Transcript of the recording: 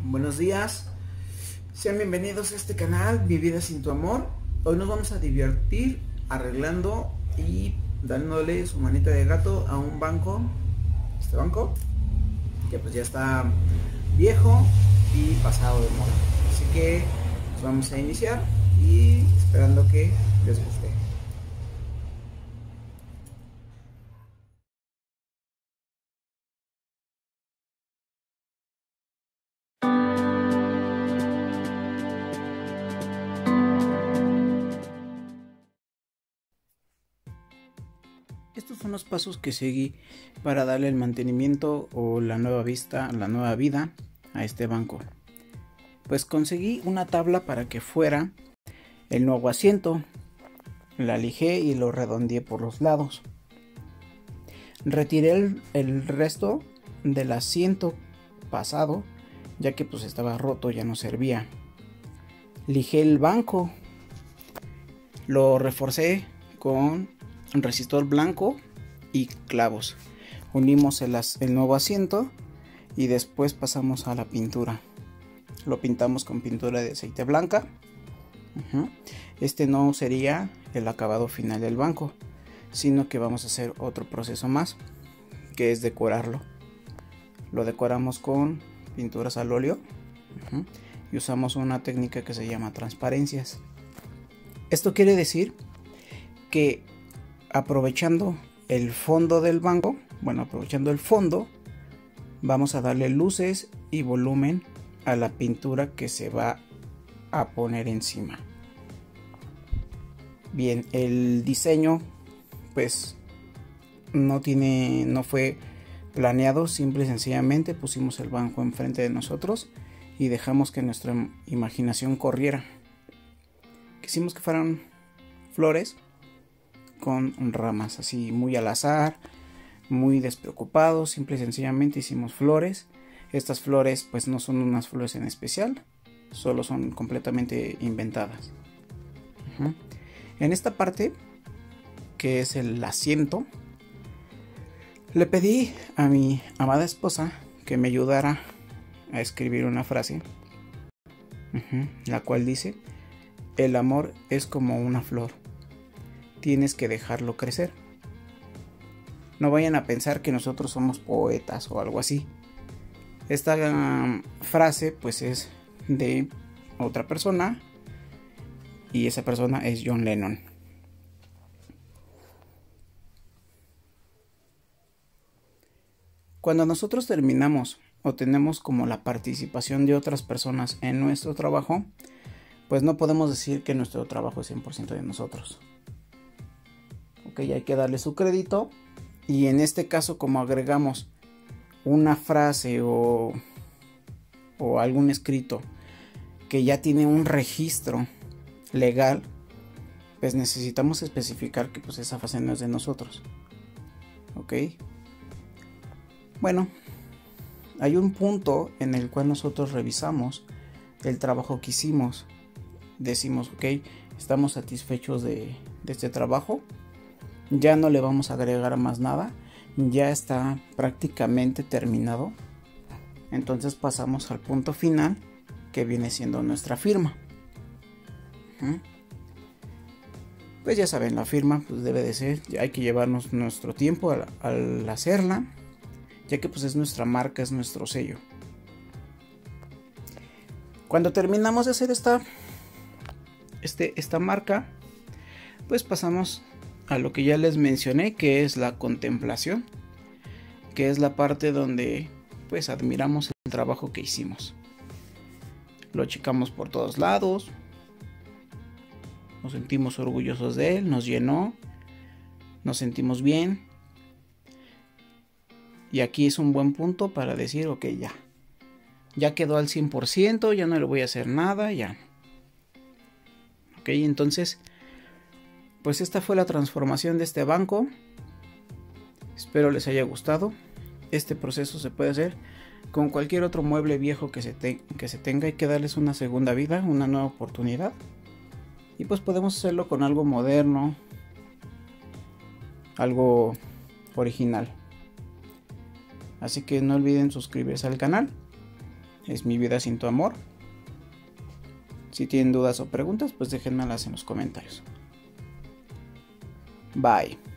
Buenos días, sean bienvenidos a este canal, Mi Vida Sin Tu Amor. Hoy nos vamos a divertir arreglando y dándole su manita de gato a un banco, este banco, que pues ya está viejo y pasado de moda. Así que pues vamos a iniciar y esperando que les guste. Estos son los pasos que seguí para darle el mantenimiento o la nueva vista, la nueva vida a este banco. Pues conseguí una tabla para que fuera el nuevo asiento. La lijé y lo redondeé por los lados. Retiré el resto del asiento pasado, ya que pues estaba roto, ya no servía. Lijé el banco, lo reforcé con un resistor blanco y clavos. Unimos el nuevo asiento y después pasamos a la pintura. Lo pintamos con pintura de aceite blanca. Este no sería el acabado final del banco, sino que vamos a hacer otro proceso más, que es decorarlo. Lo decoramos con pinturas al óleo y usamos una técnica que se llama transparencias. Esto quiere decir que aprovechando el fondo del banco, aprovechando el fondo, vamos a darle luces y volumen a la pintura que se va a poner encima. Bien, el diseño pues no fue planeado, simple y sencillamente pusimos el banco enfrente de nosotros y dejamos que nuestra imaginación corriera. Quisimos que fueran flores con ramas, así muy al azar, muy despreocupados. Simple y sencillamente hicimos flores. Estas flores pues no son unas flores en especial, solo son completamente inventadas. En esta parte, que es el asiento, le pedí a mi amada esposa que me ayudara a escribir una frase, la cual dice: el amor es como una flor, tienes que dejarlo crecer. No vayan a pensar que nosotros somos poetas o algo así. Esta frase pues es de otra persona y esa persona es John Lennon. Cuando nosotros terminamos o tenemos como la participación de otras personas en nuestro trabajo, pues no podemos decir que nuestro trabajo es 100% de nosotros. Ok, hay que darle su crédito, y en este caso, como agregamos una frase o algún escrito que ya tiene un registro legal, pues necesitamos especificar que pues esa frase no es de nosotros. Ok, bueno, hay un punto en el cual nosotros revisamos el trabajo que hicimos. Decimos, ok, estamos satisfechos de este trabajo, ya no le vamos a agregar más nada, ya está prácticamente terminado. Entonces pasamos al punto final, que viene siendo nuestra firma. Pues ya saben, la firma pues debe de ser, hay que llevarnos nuestro tiempo al hacerla, ya que pues es nuestra marca, es nuestro sello. Cuando terminamos de hacer esta marca, pues pasamos a lo que ya les mencioné, que es la contemplación, que es la parte donde pues admiramos el trabajo que hicimos. Lo checamos por todos lados, nos sentimos orgullosos de él, nos llenó, nos sentimos bien, y aquí es un buen punto para decir, ok, ya quedó al 100%, ya no le voy a hacer nada, ya. Ok, entonces pues esta fue la transformación de este banco. Espero les haya gustado. Este proceso se puede hacer con cualquier otro mueble viejo que se tenga. Hay que darles una segunda vida, una nueva oportunidad. Y pues podemos hacerlo con algo moderno, algo original. Así que no olviden suscribirse al canal. es Mi vida sin tu amor. Si tienen dudas o preguntas, pues déjenmelas en los comentarios. Bye.